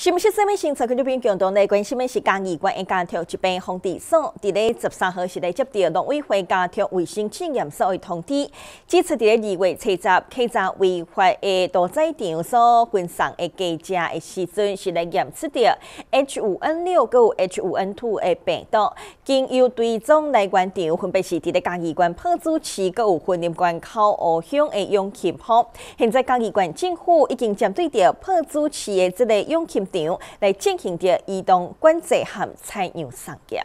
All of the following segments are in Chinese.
新闻新闻新闻，看这边共同来关心的是嘉义县的家庭疾病防治所，伫咧13号是来接到农委会家庭卫生检验所的通知，指出伫咧2月初10稽查违法的屠宰场所分送的鸡只的时阵，是来验出到 H5N6 佮有 H5N2 的病毒，经由追踪来源场分别是伫咧嘉义县朴子市佮有云林县口湖乡的永庆埔。现在嘉义县政府已经针对着朴子市的这个永庆场来进行着移动管制和采样送检。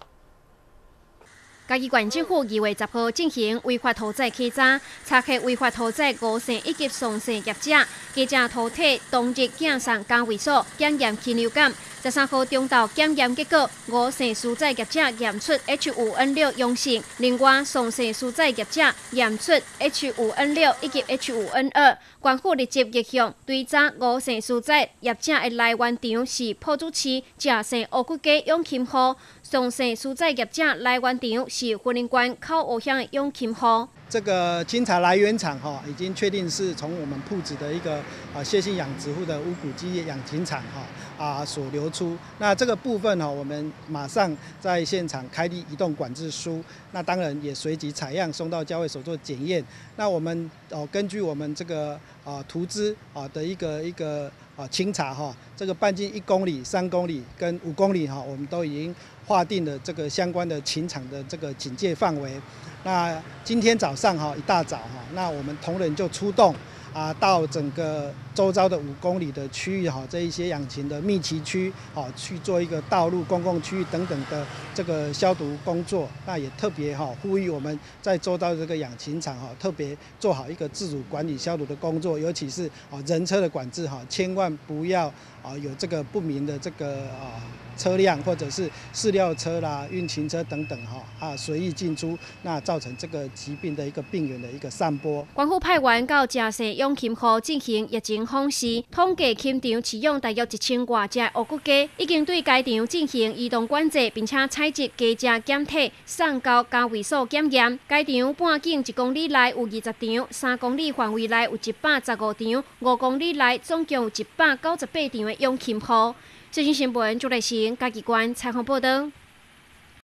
嘉义县政府2月10号进行违法屠宰稽查，查获违法屠宰5姓以及2姓业者，鸡只屠体当日检送监卫所检验禽流感。13号中昼检验结果，5姓蔬菜业者验出 H5N6 阳性，另外2姓蔬菜业者验出 H5N6 以及 H5N2。县府立即逆向追查5姓蔬菜业者的来源场是朴子市正姓乌骨鸡永庆埔，2姓蔬菜业者来源场是云林县口湖乡的永庆埔。 这个清查来源场已经确定是从我们铺子的一个谢姓养殖户的乌骨鸡养禽场所流出。那这个部分我们马上在现场开立移动管制书，那当然也随即采样送到交会所做检验。那我们根据我们这个图资的一个清查这个半径1公里、3公里跟5公里我们都已经划定了这个相关的禽场的这个警戒范围。那今天早上一大早那我们同仁就出动到整个周遭的5公里的区域这一些养禽的密集区去做一个道路、公共区域等等的这个消毒工作。那也特别呼吁我们在周遭的这个养禽场特别做好一个自主管理消毒的工作，尤其是人车的管制千万不要有这个不明的这个车辆或者是饲料车啦、运禽车等等随意进出，那造成这个疾病的一个病源的一个散播。 县府派员到正姓永庆埔进行疫情访视，统计禽场饲养大约1000多只乌骨鸡，已经对该场进行移动管制，并且采集鸡只检体送到监卫所检验。该场半径1公里内有20场，3公里范围内有115场，5公里内总共有198场的永庆埔。最新新闻，朱丽成，嘉义县采访报道。